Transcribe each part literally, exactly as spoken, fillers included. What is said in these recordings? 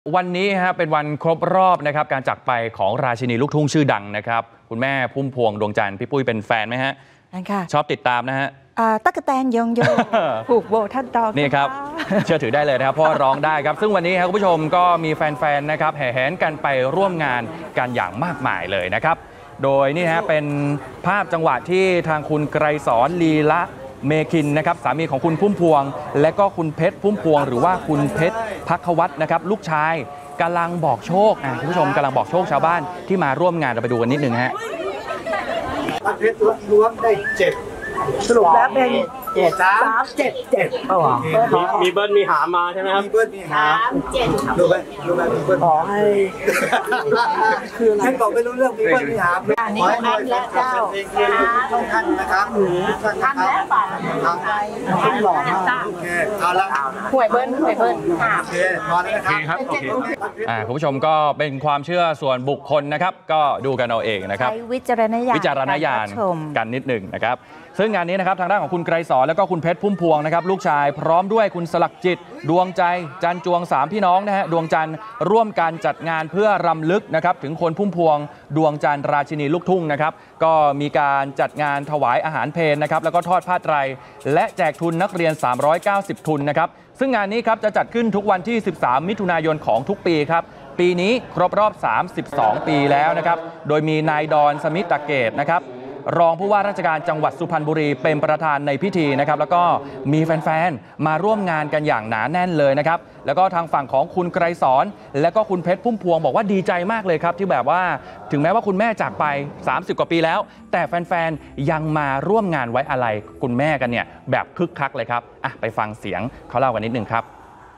วันนี้ฮะเป็นวันครบรอบนะครับการจากไปของราชินีลูกทุ่งชื่อดังนะครับคุณแม่พุ่มพวงดวงจันทร์พี่ปุ้ยเป็นแฟนไหมฮะค่ะชอบติดตามนะฮะตั๊กแตนยองโยผูกโบทัดดอกนี่ครับเชื่อถือได้เลยนะครับเพราะร้องได้ครับซึ่งวันนี้ครับคุณผู้ชมก็มีแฟนๆนะครับแห่แหนกันไปร่วมงานกันอย่างมากมายเลยนะครับโดยนี่ฮะเป็นภาพจังหวะที่ทางคุณไกรสอนลีละเมคินนะครับสามีของคุณพุ่มพวงและก็คุณเพชรพุ่มพวงหรือว่าคุณเพชรภักวัฒน์นะครับลูกชายกำลังบอกโชคอ่ะคุณผู้ชมกำลังบอกโชคชาวบ้านที่มาร่วมงานเราไปดูกันนิดนึงฮะเพชรล้วงได้เจ็ดสรุปแล้วเป็นเจ็ดสามเจ็ดเจ็ดมีมีเบิ้ลมีหามาใช่ไหมครับมีเบิ้ลมีหาเจ็ดรู้ไหมรู้ไหมมีเบิ้ลขอให้คืออะไรท่านบอกไม่รู้เรื่องมีเบิ้ลมีหาอันนี้อันและเจ้าต้องท่านนะครับท่านแล้วป่ะท่านหล่อมากโอเคเอาละหวยเบิ้ลหวยเบิ้ลโอเคพอแล้วนะครับโอเคอ่าคุณผู้ชมก็เป็นความเชื่อส่วนบุคคลนะครับก็ดูกันเอาเองนะครับใช้วิจารณญาณวิจารณญาณกันนิดหนึ่งนะครับซึ่งงานนี้นะครับทางด้านของคุณไกรสอนแล้วก็คุณเพชรพุ่มพวงนะครับลูกชายพร้อมด้วยคุณสลักจิตดวงใจจันจวงสามพี่น้องนะฮะดวงจันทร์ร่วมการจัดงานเพื่อรำลึกนะครับถึงคนพุ่มพวงดวงจันทร์ราชินีลูกทุ่งนะครับก็มีการจัดงานถวายอาหารเพลนะครับแล้วก็ทอดผ้าไตรและแจกทุนนักเรียนสามร้อยเก้าสิบทุนนะครับซึ่งงานนี้ครับจะจัดขึ้นทุกวันที่สิบสามมิถุนายนของทุกปีครับปีนี้ครบรอบสามสิบสองปีแล้วนะครับโดยมีนายดอนสมิตตะเกตนะครับรองผู้ว่าราชการจังหวัดสุพรรณบุรีเป็นประธานในพิธีนะครับแล้วก็มีแฟนๆมาร่วมงานกันอย่างหนาแน่นเลยนะครับแล้วก็ทางฝั่งของคุณไกรสอนและก็คุณเพชรพุ่มพวงบอกว่าดีใจมากเลยครับที่แบบว่าถึงแม้ว่าคุณแม่จากไปสามสิบกว่าปีแล้วแต่แฟนๆยังมาร่วมงานไว้อาลัยคุณแม่กันเนี่ยแบบคึกคักเลยครับอ่ะไปฟังเสียงเขาเล่ากันนิดนึงครับ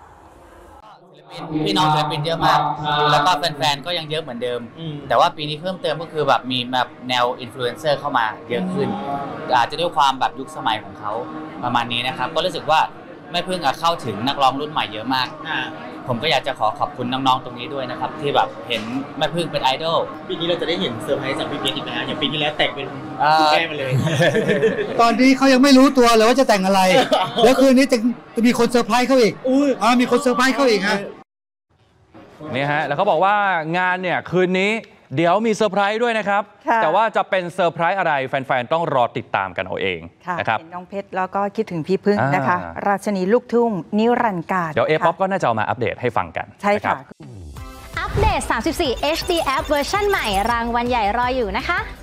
พี่น้องศิลปินเยอะมากแล้วก็แฟนๆก็ยังเยอะเหมือนเดิมแต่ว่าปีนี้เพิ่มเติมก็คือแบบมีแบบแนวอินฟลูเอนเซอร์เข้ามาเยอะขึ้นอาจจะด้วยความแบบยุคสมัยของเขาประมาณนี้นะครับก็รู้สึกว่าไม่เพิ่งเข้าถึงนักร้องรุ่นใหม่เยอะมากผมก็อยากจะขอขอบคุณน้องๆตรงนี้ด้วยนะครับที่แบบเห็นแม่พึ่งเป็นไอดอลปีนี้เราจะได้เห็นเซอร์ไพรส์จากพี่เพชรอีกไหมอย่างปีที่แล้วแต่งเป็นคุณแม่มาเลยตอนนี้เขายังไม่รู้ตัวเลยว่าจะแต่งอะไรแล้วคืนนี้จะจะมีคนเซอร์ไพรส์เขาอีกอ๋อมีคนเซอร์ไพรส์เขาอีกฮะนี่ฮะแล้วเขาบอกว่างานเนี่ยคืนนี้เดี๋ยวมีเซอร์ไพรส์ด้วยนะครับแต่ว่าจะเป็นเซอร์ไพรส์อะไรแฟนๆต้องรอติดตามกันเอาเองนะครับเห็นน้องเพชรแล้วก็คิดถึงพี่พึ่งนะคะราชินีลูกทุ่งนิรันดร์กาลเดี๋ยวเอป๊อปก็น่าจะเอามาอัปเดตให้ฟังกันใช่ค่ะอัปเดตสามสิบสี่ เอช ดี App เวอร์ชันใหม่รางวัลใหญ่รออยู่นะคะ